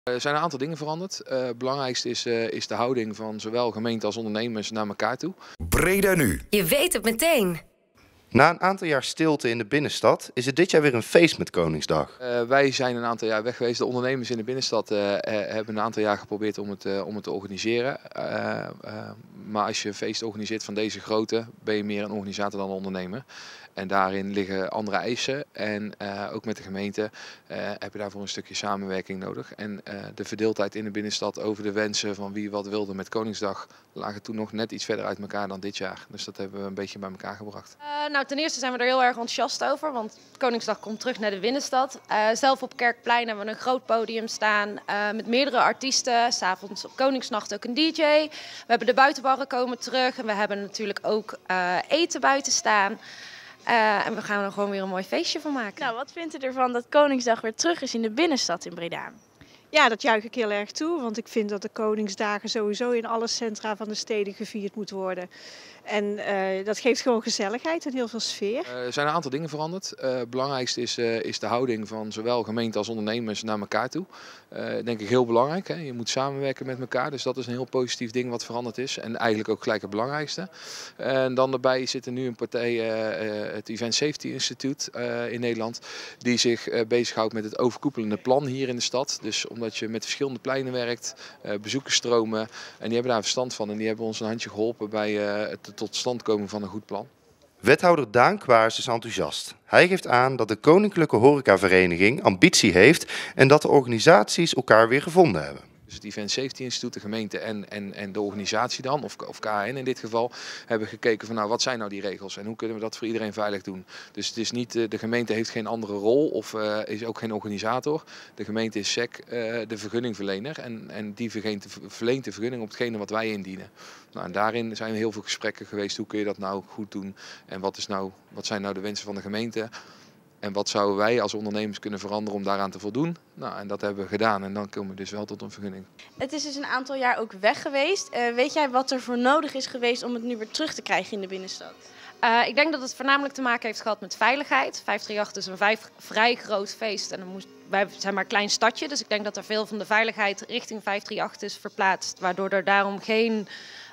Er zijn een aantal dingen veranderd. Het belangrijkste is de houding van zowel gemeente als ondernemers naar elkaar toe. Breda nu. Je weet het meteen. Na een aantal jaar stilte in de binnenstad is het dit jaar weer een feest met Koningsdag. Wij zijn een aantal jaar weg geweest. De ondernemers in de binnenstad hebben een aantal jaar geprobeerd om het te organiseren. Maar als je een feest organiseert van deze grootte, ben je meer een organisator dan een ondernemer. En daarin liggen andere eisen. En ook met de gemeente heb je daarvoor een stukje samenwerking nodig. En de verdeeldheid in de binnenstad over de wensen van wie wat wilde met Koningsdag lagen toen nog net iets verder uit elkaar dan dit jaar. Dus dat hebben we een beetje bij elkaar gebracht. Nou, ten eerste zijn we er heel erg enthousiast over, want Koningsdag komt terug naar de binnenstad. Zelf op Kerkplein hebben we een groot podium staan met meerdere artiesten. 's Avonds op Koningsnacht ook een DJ. We hebben de buitenbarren komen terug en we hebben natuurlijk ook eten buiten staan. En we gaan er gewoon weer een mooi feestje van maken. Nou, wat vindt u ervan dat Koningsdag weer terug is in de binnenstad in Breda? Ja, dat juich ik heel erg toe, want ik vind dat de Koningsdagen sowieso in alle centra van de steden gevierd moeten worden. En dat geeft gewoon gezelligheid en heel veel sfeer. Er zijn een aantal dingen veranderd. Het belangrijkste is de houding van zowel gemeente als ondernemers naar elkaar toe. Denk ik heel belangrijk. Hè? Je moet samenwerken met elkaar, dus dat is een heel positief ding wat veranderd is. En eigenlijk ook gelijk het belangrijkste. En dan daarbij zit er nu een partij, het Event Safety Institute in Nederland, die zich bezighoudt met het overkoepelende plan hier in de stad. Dus omdat je met verschillende pleinen werkt, bezoekersstromen, en die hebben daar verstand van en die hebben ons een handje geholpen bij het tot stand komen van een goed plan. Wethouder Daan Quaers is enthousiast. Hij geeft aan dat de Koninklijke Horecavereniging ambitie heeft en dat de organisaties elkaar weer gevonden hebben. Dus het Event Safety Institute, de gemeente en de organisatie dan, of KN in dit geval, hebben gekeken van nou, wat zijn nou die regels en hoe kunnen we dat voor iedereen veilig doen. Dus het is niet, de gemeente heeft geen andere rol of is ook geen organisator. De gemeente is SEC, de vergunningverlener en die verleent de vergunning op hetgene wat wij indienen. Nou, en daarin zijn heel veel gesprekken geweest, hoe kun je dat nou goed doen en wat zijn nou de wensen van de gemeente. En wat zouden wij als ondernemers kunnen veranderen om daaraan te voldoen? Nou, en dat hebben we gedaan en dan komen we dus wel tot een vergunning. Het is dus een aantal jaar ook weg geweest. Weet jij wat er voor nodig is geweest om het nu weer terug te krijgen in de binnenstad? Ik denk dat het voornamelijk te maken heeft gehad met veiligheid. 538 is een vrij groot feest en wij zijn maar een klein stadje. Dus ik denk dat er veel van de veiligheid richting 538 is verplaatst. Waardoor er daarom geen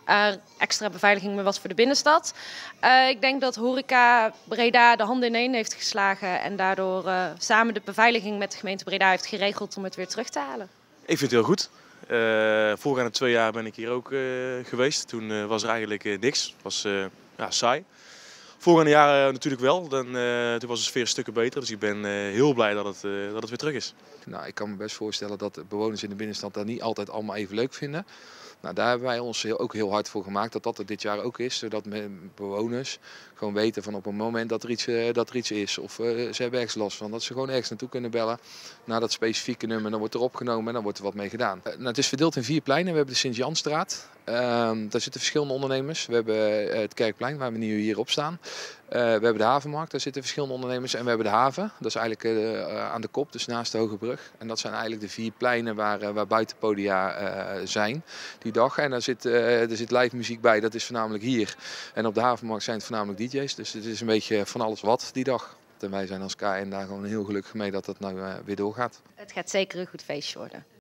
extra beveiliging meer was voor de binnenstad. Ik denk dat Horeca Breda de handen ineen heeft geslagen en daardoor samen de beveiliging met de gemeente Breda heeft geregeld om het weer terug te halen. Ik vind het heel goed. Voorgaande 2 jaar ben ik hier ook geweest. Toen was er eigenlijk niks. Het was saai. Voorgaande jaren natuurlijk wel. Toen was de sfeer stukken beter. Dus ik ben heel blij dat het weer terug is. Nou, ik kan me best voorstellen dat de bewoners in de binnenstad dat niet altijd allemaal even leuk vinden. Nou, daar hebben wij ons ook heel hard voor gemaakt dat dat er dit jaar ook is. Zodat bewoners gewoon weten van op een moment dat er iets is of ze hebben ergens last van. Dat ze gewoon ergens naartoe kunnen bellen naar dat specifieke nummer. Dan wordt er opgenomen en dan wordt er wat mee gedaan. Nou, het is verdeeld in 4 pleinen. We hebben de Sint-Janstraat. Daar zitten verschillende ondernemers. We hebben het Kerkplein waar we nu hier op staan. We hebben de Havenmarkt, daar zitten verschillende ondernemers. En we hebben de haven, dat is eigenlijk aan de kop, dus naast de Hoge Brug. En dat zijn eigenlijk de 4 pleinen waar buitenpodia zijn die dag. En er zit live muziek bij, dat is voornamelijk hier. En op de Havenmarkt zijn het voornamelijk DJ's. Dus het is een beetje van alles wat die dag. En wij zijn als KN daar gewoon heel gelukkig mee dat dat nou weer doorgaat. Het gaat zeker een goed feestje worden.